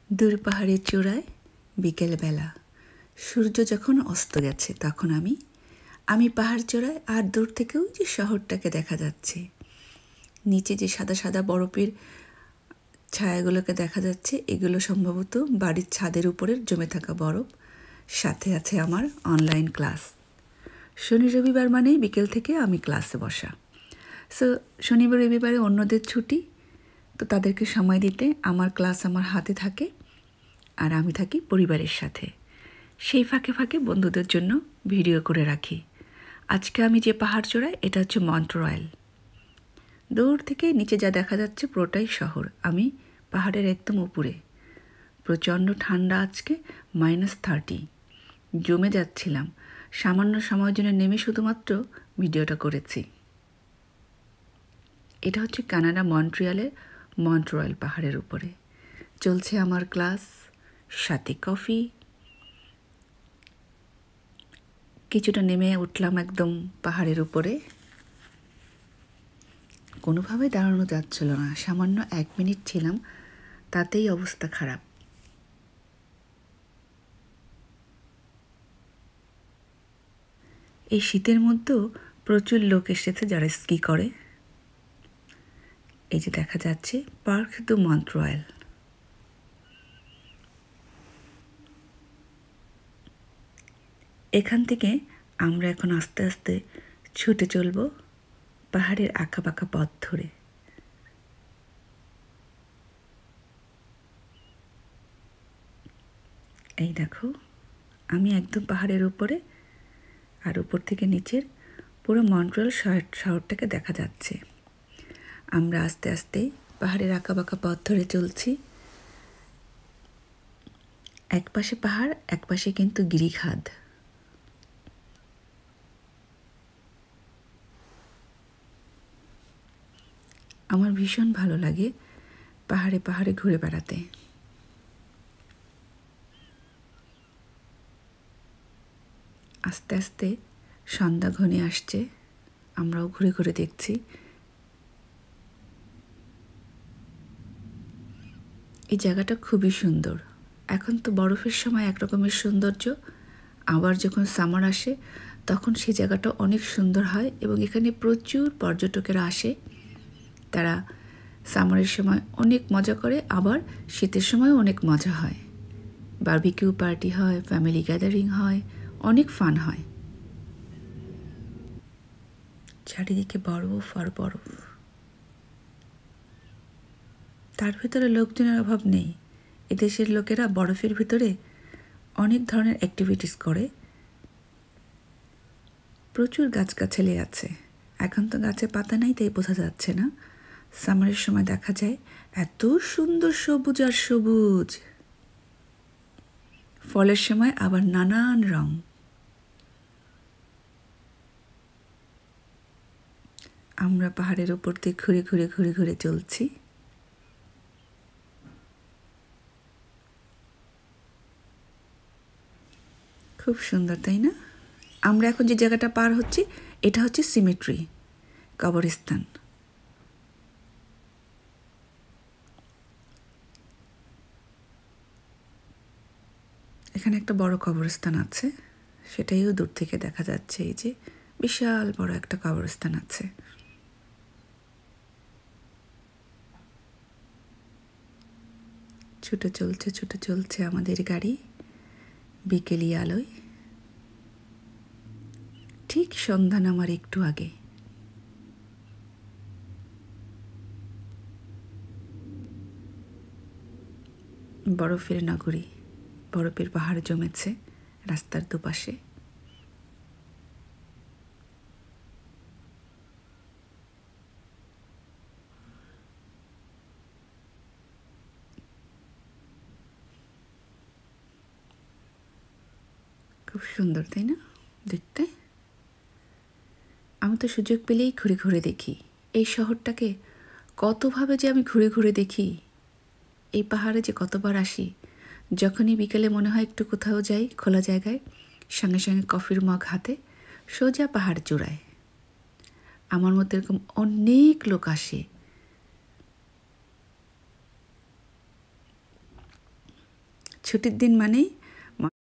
দূর পাহাড়ের চূড়ায় বিকেলবেলা সূর্য যখন অস্ত গেছে তখন আমি পাহাড় চূড়ায় আর দূর থেকেও যে শহরটাকে দেখা যাচ্ছে, নিচে যে সাদা সাদা বরফের ছায়াগুলোকে দেখা যাচ্ছে, এগুলো সম্ভবত বাড়ির ছাদের উপরে জমে থাকা বরফ। সাথে আছে আমার অনলাইন ক্লাস। শনি রবিবার মানেই বিকেল থেকে আমি ক্লাসে বসা। সো শনিবার রবিবারে অন্যদের ছুটি, তো তাদেরকে সময় দিতে আমার ক্লাস আমার হাতে থাকে আর আমি থাকি পরিবারের সাথে। সেই ফাঁকে ফাঁকে বন্ধুদের জন্য ভিডিও করে রাখি। আজকে আমি যে পাহাড় চড়াই এটা হচ্ছে মন্ট্রিয়াল। দূর থেকে নিচে যা দেখা যাচ্ছে পুরোটাই শহর। আমি পাহাড়ের একদম উপরে। প্রচণ্ড ঠান্ডা, আজকে -30। জমে যাচ্ছিলাম, সামান্য সময়ের জন্য নেমে শুধুমাত্র ভিডিওটা করেছি। এটা হচ্ছে কানাডা মন্ট্রিয়ালের মন্ট্রিয়াল পাহাড়ের উপরে চলছে আমার ক্লাস, সাথে কফি। কিছুটা নেমে উঠলাম একদম পাহাড়ের উপরে। কোনোভাবে দাঁড়ানো যাচ্ছিল না, সামান্য 1 মিনিট ছিলাম, তাতেই অবস্থা খারাপ। এই শীতের মধ্যেও প্রচুর লোক এসেছে যারা স্কি করে। এই যে দেখা যাচ্ছে পার্ক দু মন্ট্রিয়াল। এখান থেকে আমরা এখন আস্তে আস্তে ছুটে চলব পাহাড়ের আঁকাবাঁকা পথ ধরে। এই দেখো, আমি একদম পাহাড়ের উপরে, আর উপর থেকে নিচের পুরো মন্ট্রিয়াল শহরটাকে দেখা যাচ্ছে। আমরা আস্তে আস্তে পাহাড়ের আঁকাবাঁকা পথ ধরে চলছি। এক পাশে পাহাড়, এক পাশে কিন্তু গিরিখাদ। আমার ভীষণ ভালো লাগে পাহাড়ে পাহাড়ে ঘুরে বেড়াতে। আস্তে আস্তে সন্ধ্যা ঘনিয়ে আসছে, আমরাও ঘুরে ঘুরে দেখছি। এই জায়গাটা খুবই সুন্দর। এখন তো বরফের সময় একরকমের সৌন্দর্য, আবার যখন সামার আসে তখন সেই জায়গাটা অনেক সুন্দর হয় এবং এখানে প্রচুর পর্যটকেরা আসে। তারা সামারের সময় অনেক মজা করে, আবার শীতের সময় অনেক মজা হয়। বারবিকিউ পার্টি হয়, ফ্যামিলি গ্যাদারিং হয়, অনেক ফান হয়। চারিদিকে বরফ আর বরফ, তার ভিতরে লোকজনের অভাব নেই। এদেশের লোকেরা বরফের ভিতরে অনেক ধরনের অ্যাক্টিভিটিস করে। প্রচুর গাছগাছালি আছে। এখন তো গাছে পাতা নাই, তাই বোঝা যাচ্ছে না। সামারের সময় দেখা যায় এত সুন্দর সবুজ আর সবুজ। ফলের সময় আবার নানান রং। আমরা পাহাড়ের উপর দিয়ে ঘুরে ঘুরে ঘুরে ঘুরে চলছি। খুব সুন্দর, তাই না? আমরা এখন যে জায়গাটা পার হচ্ছি এটা হচ্ছে সিমেট্রি, কবরস্থান। এখানে একটা বড় কবরস্থান আছে, সেটাইও দূর থেকে দেখা যাচ্ছে। এই যে বিশাল বড় একটা কবরস্থান আছে। ছুটে চলছে আমাদের গাড়ি বিকেলি আলোয়। ঠিক সন্ধ্যা নামার একটু আগে। বরফের নগরী, বরফের পাহাড় জমেছে রাস্তার দুপাশে। খুব সুন্দর, তাই না দেখতে? আমি তো সুযোগ পেলেই ঘুরে ঘুরে দেখি এই শহরটাকে। কতভাবে যে আমি ঘুরে ঘুরে দেখি। এই পাহাড়ে যে কতবার আসি। যখনই বিকেলে মনে হয় একটু কোথাও যাই খোলা জায়গায়, সঙ্গে সঙ্গে কফির মগ হাতে সোজা পাহাড় চূড়ায়। আমার মতো এরকম অনেক লোক আসে। ছুটির দিন মানেই